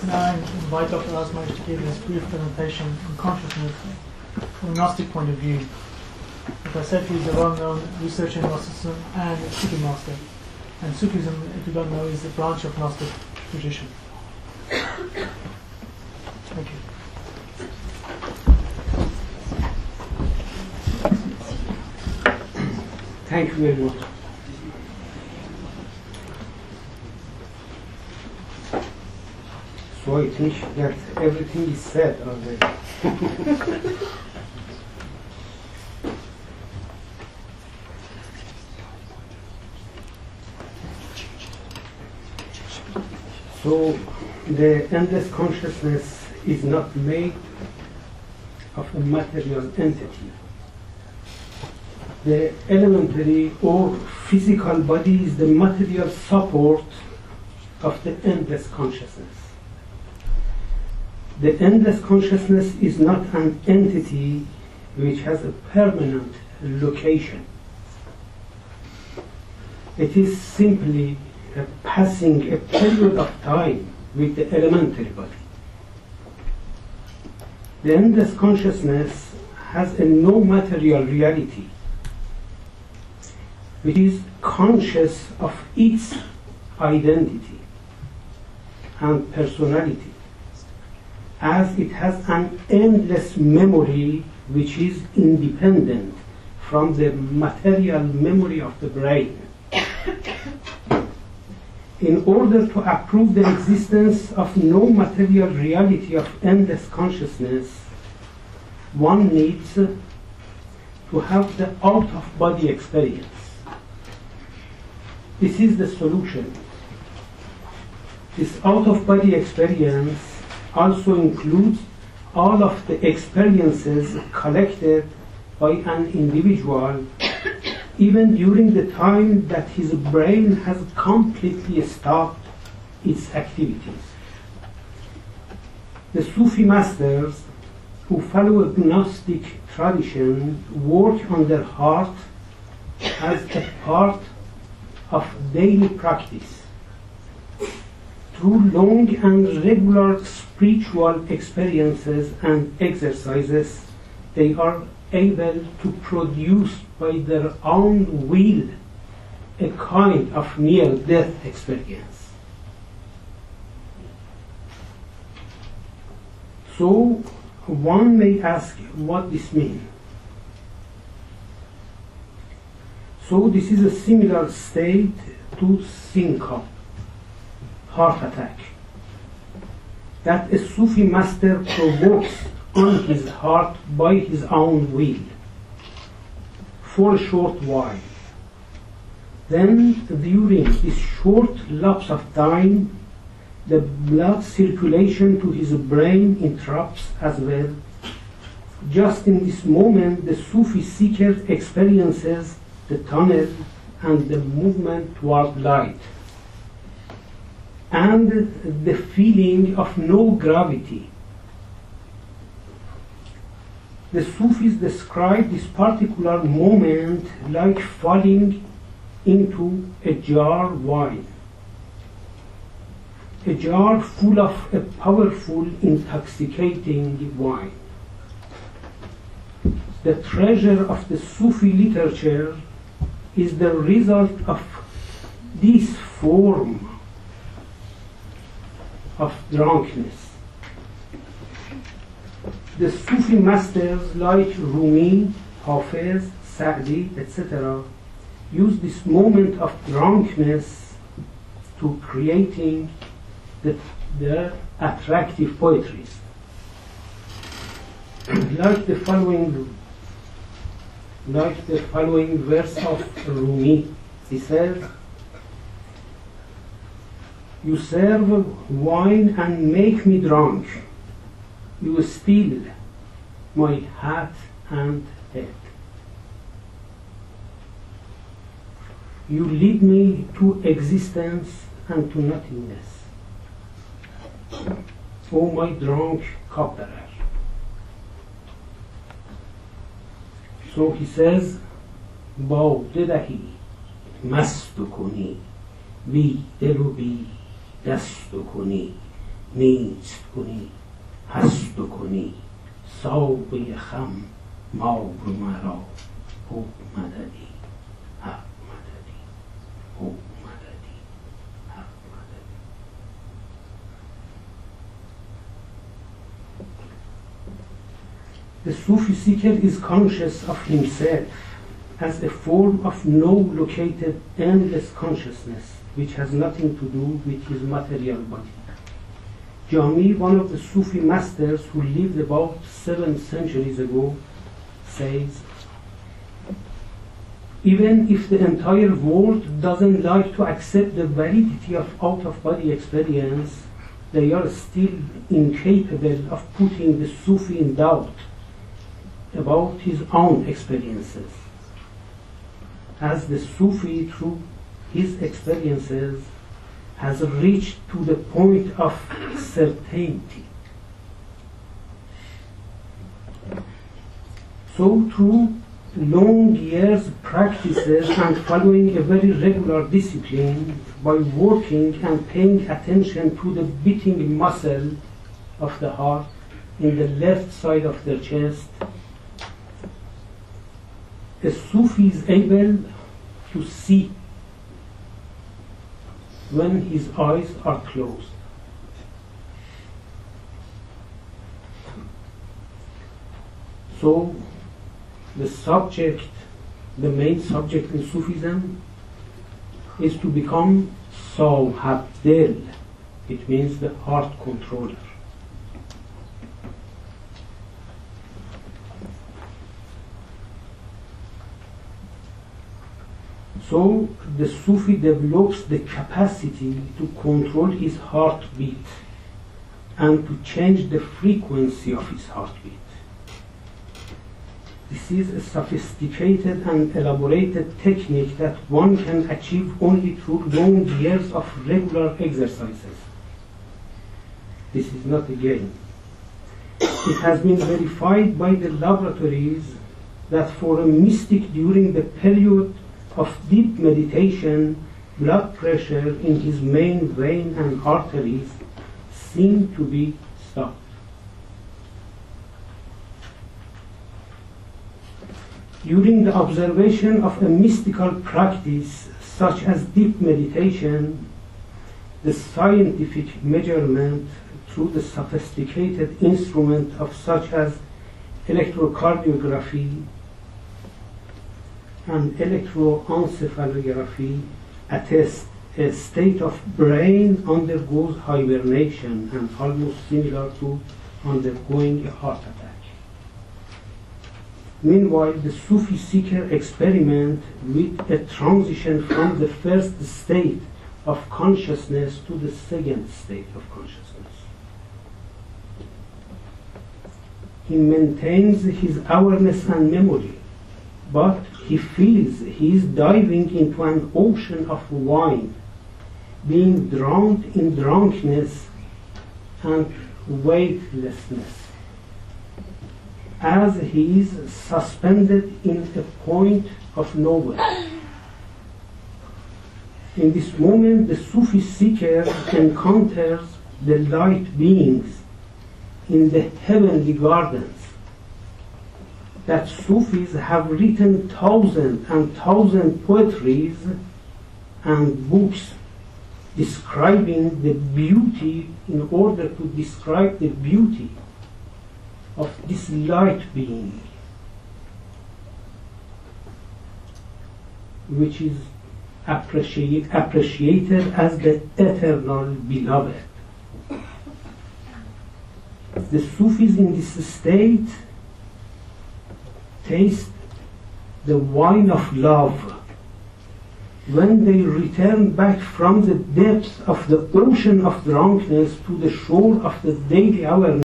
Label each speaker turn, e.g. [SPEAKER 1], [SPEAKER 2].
[SPEAKER 1] Now I invite Dr. Azmaj to give this brief presentation on consciousness from a Gnostic point of view. As I said, he's a well-known researcher in Gnosticism and a Sufi master. And Sufism, if you don't know, is a branch of Gnostic tradition. Thank you.
[SPEAKER 2] Thank you very much. So I think that everything is said already. So the endless consciousness is not made of a material entity. The elementary or physical body is the material support of the endless consciousness. The endless consciousness is not an entity which has a permanent location. It is simply passing a period of time with the elementary body. The endless consciousness has a no material reality, which is conscious of its identity and personality, as it has an endless memory which is independent from the material memory of the brain. In order to approve the existence of no material reality of endless consciousness, one needs to have the out-of-body experience. This is the solution. This out-of-body experience also includes all of the experiences collected by an individual, even during the time that his brain has completely stopped its activities. The Sufi masters who follow a Gnostic tradition work on their heart as a part of daily practice. Through long and regular spiritual experiences and exercises, they are able to produce by their own will a kind of near-death experience. So one may ask what this means. So this is a similar state to syncope, heart attack, that a Sufi master provokes on his heart by his own will for a short while. Then, during this short lapse of time, the blood circulation to his brain interrupts as well. Just in this moment, the Sufi seeker experiences the tunnel and the movement toward light, and the feeling of no gravity. The Sufis describe this particular moment like falling into a jar of wine, a jar full of a powerful, intoxicating wine. The treasure of the Sufi literature is the result of this form of drunkenness. The Sufi masters like Rumi, Hafiz, Sa'di, etc. use this moment of drunkenness to creating the attractive poetries. Like the following verse of Rumi, he says, "You serve wine and make me drunk. You steal my hat and head. You lead me to existence and to nothingness. O my drunk cupbearer." So he says, باده دهی مست کنی بی دل و بی دست کنی نیست کنی هست کنی ساقی خم ما رو مرا او مددی حق مددی او مددی حق مددی. The Sufi seeker is conscious of himself as a form of no-located endless consciousness which has nothing to do with his material body. Jami, one of the Sufi masters who lived about 7 centuries ago, says, even if the entire world doesn't like to accept the validity of out-of-body experience, they are still incapable of putting the Sufi in doubt about his own experiences, as the Sufi, through his experiences, has reached to the point of certainty. So through long years practices and following a very regular discipline, by working and paying attention to the beating muscle of the heart in the left side of their chest, a Sufi is able to see when his eyes are closed. So the subject, the main subject in Sufism is to become Sahab Dil. It means the heart controller. So the Sufi develops the capacity to control his heartbeat and to change the frequency of his heartbeat. This is a sophisticated and elaborated technique that one can achieve only through long years of regular exercises. This is not a game. It has been verified by the laboratories that for a mystic during the period of deep meditation, blood pressure in his main vein and arteries seemed to be stopped. During the observation of a mystical practice such as deep meditation, the scientific measurement through the sophisticated instrument of such as electrocardiography and electroencephalography attest a state of brain undergoes hibernation and almost similar to undergoing a heart attack. Meanwhile, the Sufi seeker experiment with a transition from the first state of consciousness to the second state of consciousness. He maintains his awareness and memory, but he feels he is diving into an ocean of wine, being drowned in drunkenness and weightlessness, as he is suspended in a point of nowhere. In this moment, the Sufi seeker encounters the light beings in the heavenly gardens that Sufis have written thousands and thousands poetries and books describing the beauty in order to describe the beauty of this light being, which is appreciated as the eternal beloved. The Sufis in this state taste the wine of love when they return back from the depths of the ocean of drunkenness to the shore of the daily awareness.